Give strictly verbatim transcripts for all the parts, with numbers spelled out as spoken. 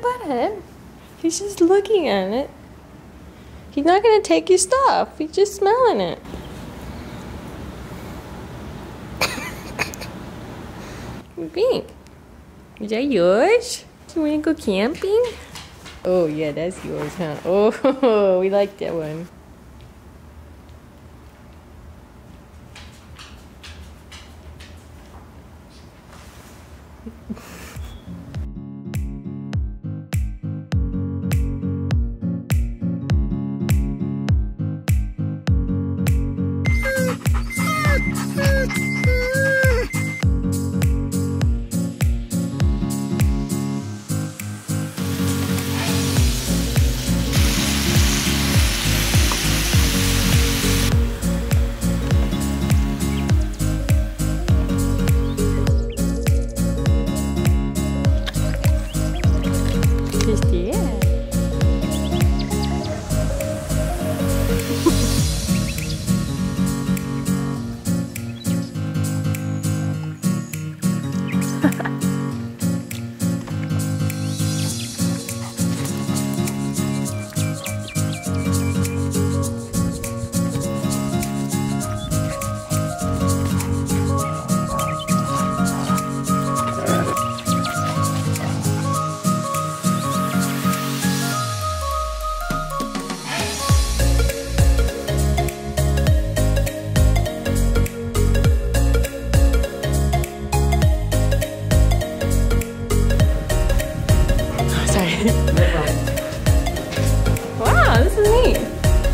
about it. He's just looking at it. He's not gonna take your stuff. He's just smelling it. Pink. Is that yours? Do you wanna go camping? Oh yeah, that's yours, huh? Oh, we like that one. Wow, this is neat.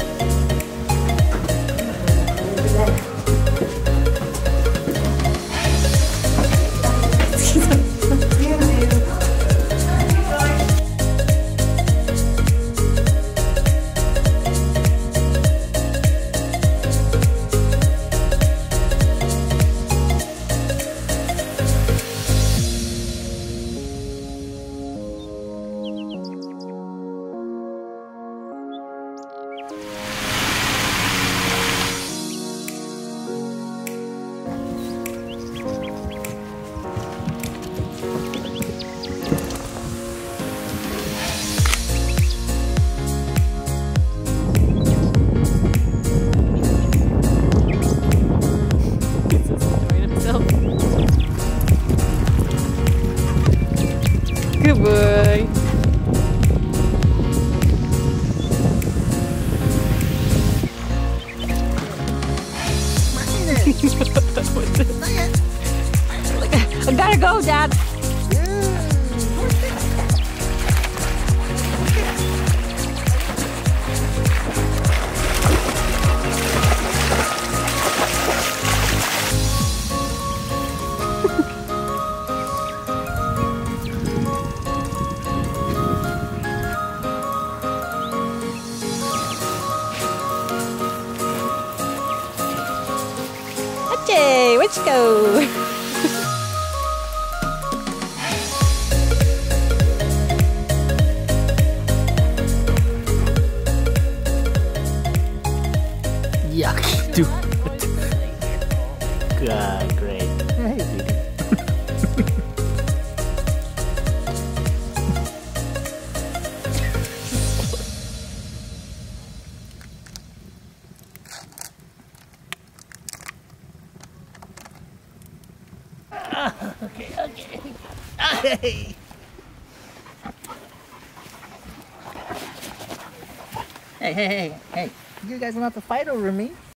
Good boy. I gotta go, Dad. Okay, let's go. Yuck, dude. God, great. Hey, dude. Okay, okay. Hey. Hey, hey, hey, hey. You guys don't have to fight over me.